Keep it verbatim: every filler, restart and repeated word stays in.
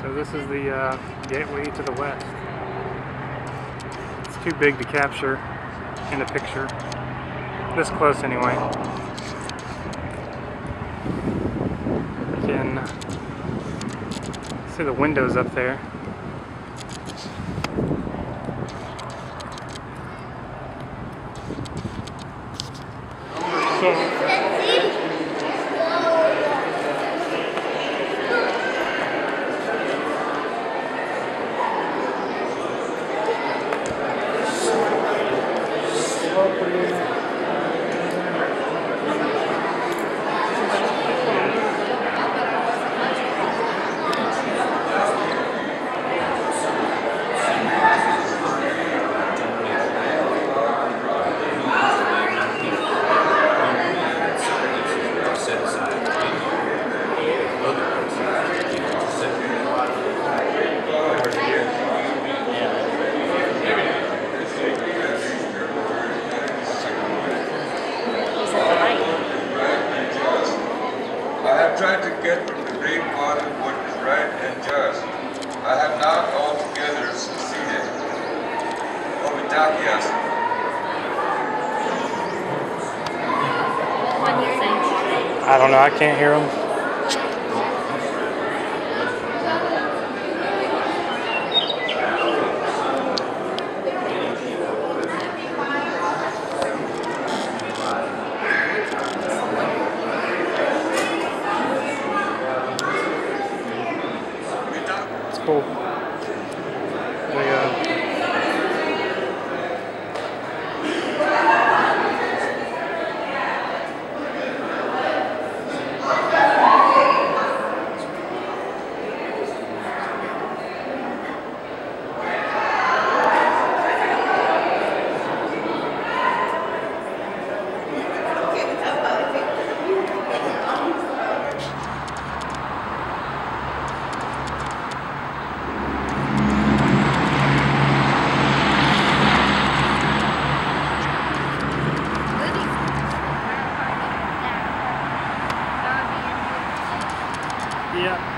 So this is the uh, gateway to the west. It's too big to capture in a picture. This close anyway. You can see the windows up there. So, tried to get from the great Father what is right and just. I have not altogether succeeded. Obitakias. I don't know, I can't hear them. Cool. They, uh, yeah.